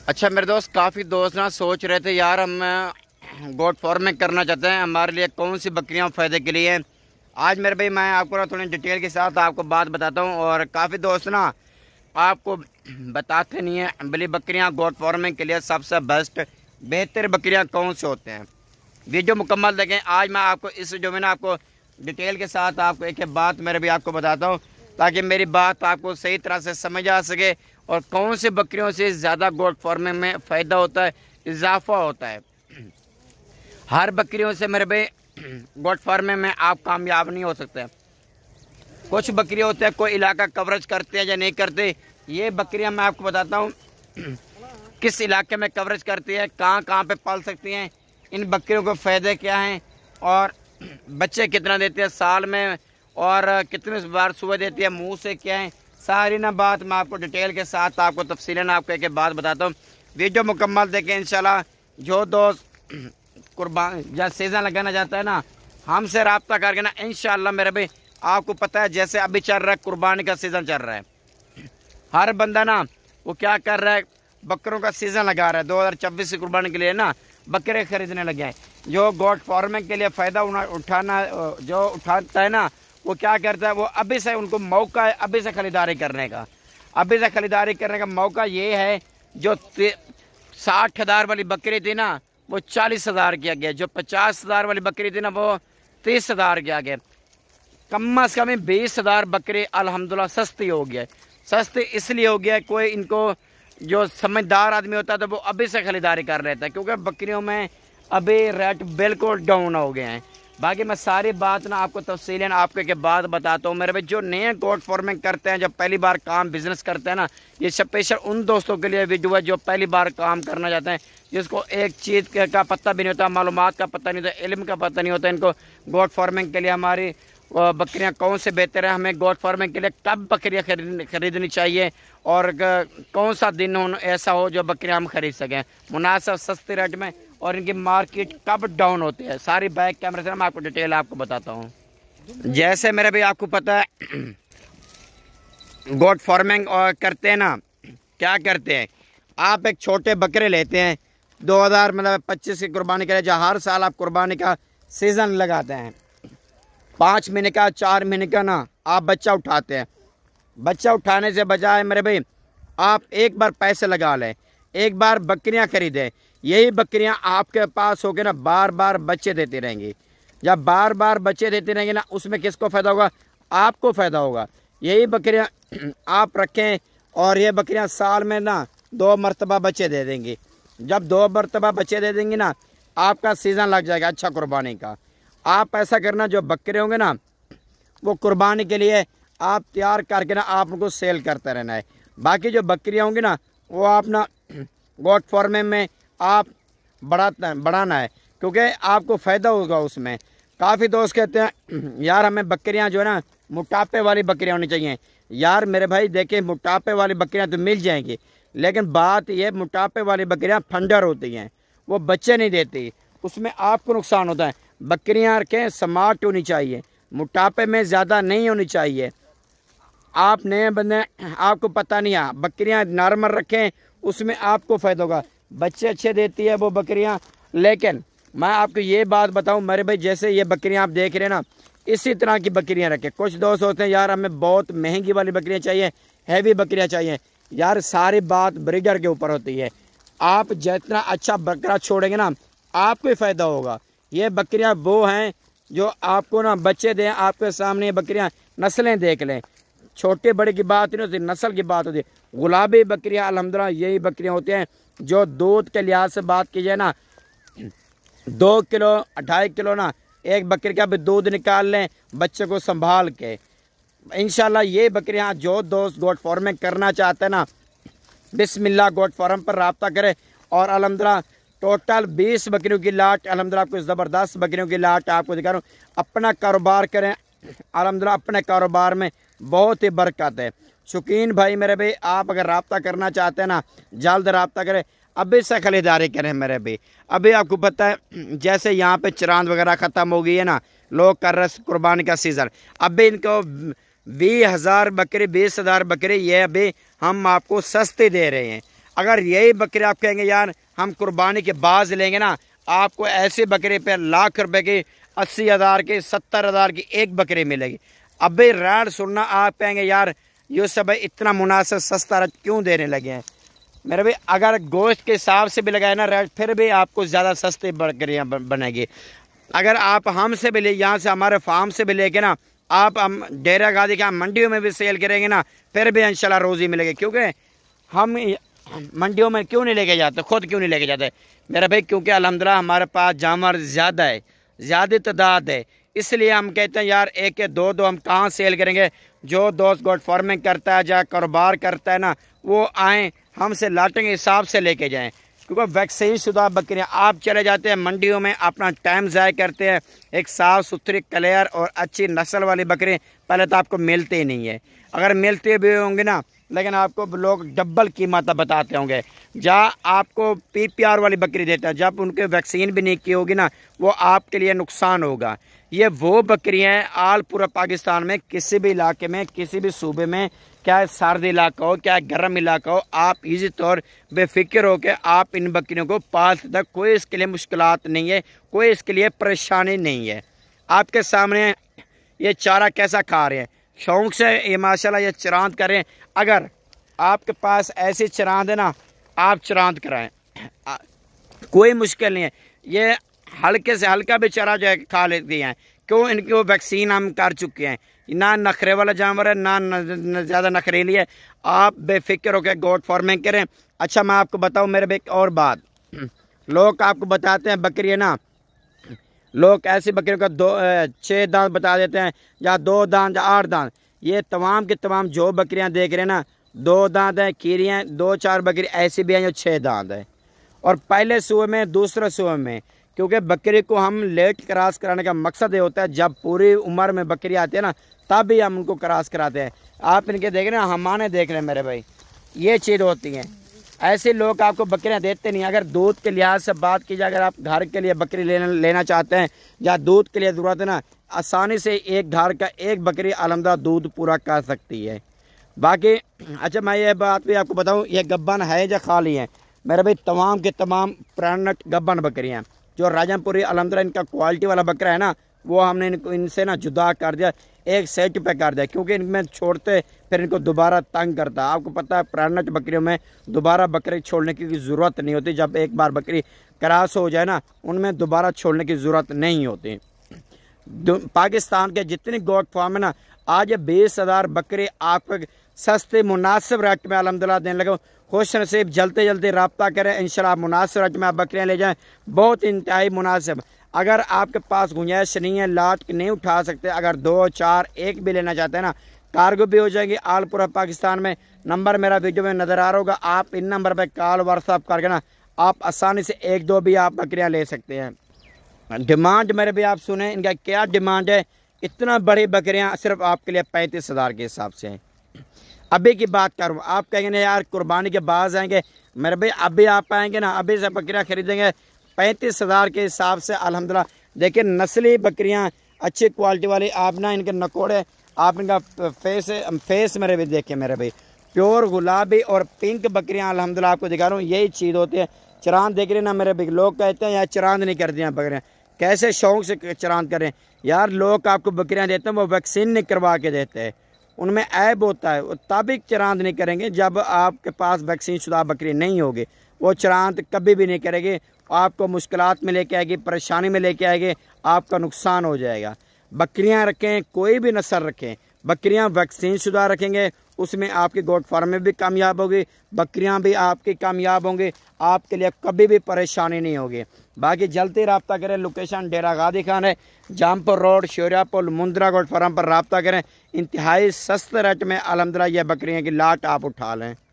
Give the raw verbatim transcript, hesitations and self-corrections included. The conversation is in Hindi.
अच्छा मेरे दोस्त, काफ़ी दोस्त ना सोच रहे थे यार हम गोट फार्मिंग करना चाहते हैं, हमारे लिए कौन सी बकरियां फ़ायदे के लिए हैं। आज मेरे भाई मैं आपको ना थोड़ी डिटेल के साथ आपको बात बताता हूं। और काफ़ी दोस्त ना आपको बताते नहीं हैं बली बकरियां गोट फार्मिंग के लिए सबसे बेस्ट बेहतर बकरियां कौन से होते हैं। वीडियो मुकम्मल देखें। आज मैं आपको इस वीडियो में ना आपको डिटेल के साथ आपको एक एक बात मेरे भी आपको बताता हूँ, ताकि मेरी बात आपको सही तरह से समझ आ सके और कौन सी बकरियों से ज़्यादा गोट फार्मिंग में फ़ायदा होता है, इजाफा होता है। हर बकरियों से मेरे भाई गोट फार्मिंग में आप कामयाब नहीं हो सकते। कुछ बकरियां होते हैं कोई इलाका कवरेज करते हैं या नहीं करते। ये बकरियां मैं आपको बताता हूँ किस इलाके में कवरेज करती है, कहाँ कहाँ पे पाल सकती हैं, इन बकरियों को फ़ायदे क्या हैं और बच्चे कितना देते हैं साल में और कितने बार सुबह देती है, मुंह से क्या है, सारी ना बात मैं आपको डिटेल के साथ आपको तफसीलन आपको एक एक बात बताता हूँ। वीडियो मुकम्मल देखें इंशाल्लाह। जो दोस्त कुर्बान या सीज़न लगाना चाहता है ना, हमसे रब्ता करके ना इंशाल्लाह मेरे भाई आपको पता है जैसे अभी चल रहा है कुर्बानी का सीज़न चल रहा है, हर बंदा ना वो क्या कर रहा है, बकरों का सीज़न लगा रहा है। दो हज़ार छब्बीस की कुर्बानी के लिए ना बकरे खरीदने लगे हैं। जो गोट फार्मिंग के लिए फ़ायदा उठाना जो उठाता है ना, वो क्या करता है, वो अभी से उनको मौका है अभी से खरीदारी करने का। अभी से खरीदारी करने का मौका ये है, जो साठ हज़ार वाली बकरी थी ना वो चालीस हज़ार किया गया, जो पचास हज़ार वाली बकरी थी ना वो तीस हज़ार किया गया। कम अज़ कम बीस हज़ार बकरी अल्हम्दुलिल्लाह सस्ती हो गया। सस्ती इसलिए हो गया, कोई इनको जो समझदार आदमी होता है तो वो अभी से खरीदारी कर लेता है, क्योंकि बकरियों में अभी रेट बिल्कुल डाउन हो गए हैं। बाकी मैं सारी बात ना आपको तफसीलन आपको के बाद बताता हूँ। मेरे भाई जो नए गोट फार्मिंग करते हैं, जब पहली बार काम बिजनेस करते हैं ना, ये स्पेशल उन दोस्तों के लिए वीडियो है जो पहली बार काम करना चाहते हैं, जिसको एक चीज़ का पता भी नहीं होता, मालूमात का पता नहीं होता, इल्म का पता नहीं होता। इनको गोट फार्मिंग के लिए हमारी बकरियां कौन से बेहतर है, हमें गोट फार्मिंग के लिए कब बकरियां खरीद खरीदनी चाहिए और कौन सा दिन हो ऐसा हो जो बकरियां हम खरीद सकें मुनासिब सस्ते रेट में, और इनकी मार्केट कब डाउन होती है, सारी बैक कैमरे से मैं आपको डिटेल आपको बताता हूँ। जैसे मेरे भी आपको पता है गोट फार्मिंग और करते हैं ना, क्या करते हैं, आप एक छोटे बकरे लेते हैं दो हज़ार मतलब पच्चीस की कुर्बानी के लिए, जहाँ हर साल आप कुर्बानी का सीज़न लगाते हैं, पाँच महीने का चार महीने का ना आप बच्चा उठाते हैं। बच्चा उठाने से बजाय मेरे भाई आप एक बार पैसे लगा लें, एक बार बकरियां खरीदें। यही बकरियां आपके पास होकर ना बार बार बच्चे देती रहेंगी। जब बार बार बच्चे देती रहेंगी ना, उसमें किसको फ़ायदा होगा, आपको फ़ायदा होगा। यही बकरियां आप रखें और ये बकरियां साल में ना दो मरतबा बच्चे दे देंगी। जब दो मरतबा बच्चे दे देंगी ना, आपका सीज़न लग जाएगा अच्छा कुर्बानी का। आप ऐसा करना, जो बकरे होंगे ना वो कुर्बानी के लिए आप तैयार करके ना आप उनको सेल करते रहना है। बाकी जो बकरियां होंगी ना वो आप ना गोट फार्मिंग में आप बढ़ाता बढ़ाना है, क्योंकि आपको फ़ायदा होगा उसमें। काफ़ी दोस्त कहते हैं यार हमें बकरियां जो है ना मोटापे वाली बकरियां होनी चाहिए। यार मेरे भाई देखें, मोटापे वाली बकरियां तो मिल जाएंगी, लेकिन बात यह मोटापे वाली बकरियां फंडर होती हैं, वो बच्चे नहीं देती, उसमें आपको नुकसान होता है। बकरियां रखें स्मार्ट होनी चाहिए, मोटापे में ज़्यादा नहीं होनी चाहिए। आप नए बंदे आपको पता नहीं है, बकरियां नॉर्मल रखें, उसमें आपको फ़ायदा होगा। बच्चे अच्छे देती है वो बकरियां। लेकिन मैं आपको ये बात बताऊं मेरे भाई, जैसे ये बकरियां आप देख रहे हैं ना, इसी तरह की बकरियां रखें। कुछ दोस्त होते हैं यार हमें बहुत महंगी वाली बकरियां चाहिए, हैवी बकरियां चाहिए। यार सारी बात ब्रीडर के ऊपर होती है। आप जितना अच्छा बकरा छोड़ेंगे ना आपको ही फ़ायदा होगा। ये बकरियां वो हैं जो आपको ना बच्चे दें, आपके सामने बकरियां नस्लें देख लें। छोटे बड़े की बात नहीं होती, नस्ल की बात होती है। गुलाबी बकरियां अल्हम्दुलिल्लाह यही बकरियां होती हैं जो दूध के लिहाज से बात की जाए ना, दो किलो ढाई किलो ना एक बकरी का भी दूध निकाल लें बच्चे को संभाल के। इंशाल्लाह ये बकरियां जो दोस्त गोट फार्मिंग करना चाहते हैं ना, बिस्मिल्लाह गोट फार्म पर रब्ता करें। और अल्हम्दुलिल्लाह टोटल बीस बकरियों की लाट, अल्हम्दुलिल्लाह आपको ज़बरदस्त बकरियों की लाट आपको दिखा रहा हूँ। अपना कारोबार करें, अल्हम्दुलिल्लाह अपने कारोबार में बहुत ही बरकत है। शौकीन भाई मेरे भाई आप अगर रब्ता करना चाहते हैं ना, जल्द रब्ता करें, अभी से खरीदारी करें मेरे भाई। अभी आपको पता है जैसे यहाँ पे चरांद वगैरह ख़त्म हो गई है ना, लोग कर रहे कुर्बानी का सीज़न, अभी इनको बीस हज़ार बकरी बीस हज़ार बकरी ये अभी हम आपको सस्ते दे रहे हैं। अगर यही बकरे आप कहेंगे यार हम कुर्बानी के बाज लेंगे ना, आपको ऐसे बकरे पे लाख रुपए की, अस्सी हज़ार की, सत्तर हज़ार की एक बकरी मिलेगी। अब भाई रेट सुनना, आप कहेंगे यार यूसुफ भाई इतना मुनासिब सस्ता रेट क्यों देने लगे हैं। मेरे भाई अगर गोश्त के हिसाब से भी लगाए ना रेट, फिर भी आपको ज़्यादा सस्ती बकरियाँ बनेगी। अगर आप हमसे भी ले, यहाँ से हमारे फार्म से भी लेके ना, आप हम डेरा गादी का मंडियों में भी सेल करेंगे ना, फिर भी इंशाल्लाह रोज़ी मिलेगी। क्योंकि हम मंडियों में क्यों नहीं लेके जाते, खुद क्यों नहीं लेके जाते मेरे भाई? क्योंकि अल्हम्दुलिल्लाह हमारे पास जानवर ज़्यादा है, ज़्यादा तादाद है, इसलिए हम कहते हैं यार एक या दो दो हम कहाँ सेल करेंगे। जो दोस्त गोट फार्मिंग करता है या कारोबार करता है ना, वो आएँ हमसे लाटन के हिसाब से लेके जाएँ। क्योंकि वैक्सीन शुदा बकरियाँ आप चले जाते हैं मंडियों में, अपना टाइम ज़ाया करते हैं। एक साफ़ सुथरी क्लियर और अच्छी नस्ल वाली बकरी पहले तो आपको मिलती ही नहीं है। अगर मिलते भी होंगे ना, लेकिन आपको लोग डबल कीमत बताते होंगे। जहाँ आपको पी पी आर वाली बकरी देता है, जब उनके वैक्सीन भी नहीं की होगी ना, वो आपके लिए नुकसान होगा। ये वो बकरियाँ हैं आल पूरा पाकिस्तान में, किसी भी इलाके में, किसी भी सूबे में, क्या सर्द इलाका हो क्या गर्म इलाका हो, आप इसी तौर बेफिक्र हो के आप इन बकरियों को पाल सकते। कोई इसके लिए मुश्किलात नहीं है, कोई इसके लिए परेशानी नहीं है। आपके सामने ये चारा कैसा खा रहे हैं, शौक़ से ये माशाल्लाह ये चरांद करें। अगर आपके पास ऐसी चरांद है ना, आप चरांद कराएं, कोई मुश्किल नहीं है। ये हल्के से हल्का भी चरा जो है खा लेती हैं। क्यों? इनकी वो वैक्सीन हम कर चुके हैं। ना नखरे वाला जानवर है, ना न, ज़्यादा नखरेली है। आप बेफिक्र होकर गोट फार्मिंग करें। अच्छा मैं आपको बताऊं मेरे एक और बात, लोग आपको बताते हैं बकरी है ना, लोग ऐसी बकरियों का दो छः दांत बता देते हैं, या दो दांत या आठ दांत। ये तमाम के तमाम जो बकरियां देख रहे हैं ना, दो दांत हैं, कीरियाँ दो चार बकरी ऐसी भी हैं जो छः दांत है। और पहले सूबे में, दूसरे सूबे में, क्योंकि बकरी को हम लेट क्रॉस कराने का मकसद ये होता है, जब पूरी उम्र में बकरी आती है ना, तब भी हम उनको क्रॉस कराते हैं। आप इनके देख रहे हैं, हमारे देख रहे हैं मेरे भाई, ये चीज़ होती है। ऐसे लोग आपको बकरियां देते नहीं। अगर दूध के लिहाज से बात की जाए, अगर आप घर के लिए बकरी लेना लेना चाहते हैं या दूध के लिए ज़रूरत है ना, आसानी से एक घर का एक बकरी अलहमदा दूध पूरा कर सकती है। बाकी अच्छा मैं ये बात भी आपको बताऊं, ये गब्बन है या खाली है मेरे भाई, तमाम के तमाम प्रेग्नेंट गब्बन बकरियाँ। जो राजनपुरी अलहमदा इनका क्वालिटी वाला बकरा है ना, वो हमने इनको इनसे ना जुदा कर दिया, एक सेट पे कर दिया, क्योंकि इनमें छोड़ते फिर इनको दोबारा तंग करता है। आपको पता है प्रेग्नेंट बकरियों में दोबारा बकरी छोड़ने की ज़रूरत नहीं होती। जब एक बार बकरी क्रॉस हो जाए ना, उनमें दोबारा छोड़ने की ज़रूरत नहीं होती। पाकिस्तान के जितने गोट फार्म है ना, आज बीस हज़ार बकरी आपको सस्ते मुनासिब रेट में अल्हम्दुलिल्लाह देने लगे। खुश नसीब जल्दी जल्दी रब्ता करें, इंशाल्लाह मुनासिब रेट में आप बकरियाँ ले जाएँ, बहुत इंतहाई मुनासिब। अगर आपके पास गुंजाइश नहीं है, लाट नहीं उठा सकते, अगर दो चार एक भी लेना चाहते हैं ना, कार्गो भी हो जाएगी आल पूरा पाकिस्तान में। नंबर मेरा वीडियो में नज़र आ रहा होगा, आप इन नंबर पर कॉल व्हाट्सअप करके ना आप आसानी से एक दो भी आप बकरियाँ ले सकते हैं। डिमांड मेरे भी आप सुने, इनका क्या डिमांड है। इतना बड़ी बकरियाँ सिर्फ आपके लिए पैंतीस हज़ार के हिसाब से हैं। अभी की बात करूँ, आप कहेंगे ना यार कुर्बानी के बाद आएंगे, मेरे भाई अभी आप आएंगे ना, अभी से बकरियाँ खरीदेंगे पैंतीस हज़ार के हिसाब से अल्हम्दुलिल्लाह। देखिए नस्ली बकरियाँ अच्छी क्वालिटी वाली, आप ना इनके नकोड़े, आप इनका फेस फेस मेरे भी देखिए मेरे भाई, प्योर गुलाबी और पिंक बकरियाँ अल्हम्दुलिल्लाह आपको दिखा रहा हूँ। यही चीज़ होती है। चरांद देख रहे ना मेरे भाई, लोग कहते हैं यार चरांद नहीं करती हैं बकरियाँ, कैसे शौक़ से चरांद करें यार। लोग आपको बकरियाँ देते हैं वो वैक्सीन नहीं करवा के देते हैं, उनमें ऐब होता है, वो तभी चरांद नहीं करेंगे जब आपके पास वैक्सीन शुदा बकरी नहीं होगी। वो चरांद कभी भी नहीं करेगी, आपको मुश्किलात में लेके आएगी, परेशानी में लेके आएगी, आपका नुकसान हो जाएगा। बकरियां रखें, कोई भी नस्ल रखें, बकरियां वैक्सीन शुदा रखेंगे, उसमें आपकी गोट फार्म में भी कामयाब होगी, बकरियां भी आपकी कामयाब होंगी, आपके लिए कभी भी परेशानी नहीं होगी। बाकी जल्दी रब्ता करें, लोकेशन डेरा गादी खान है, Jampur road, Shoriapur, Mundra goat farm पर रब्ता करें। इंतहाई सस्ते रेट में अल्हम्दुलिल्लाह यह बकरियां की लाट आप उठा लें।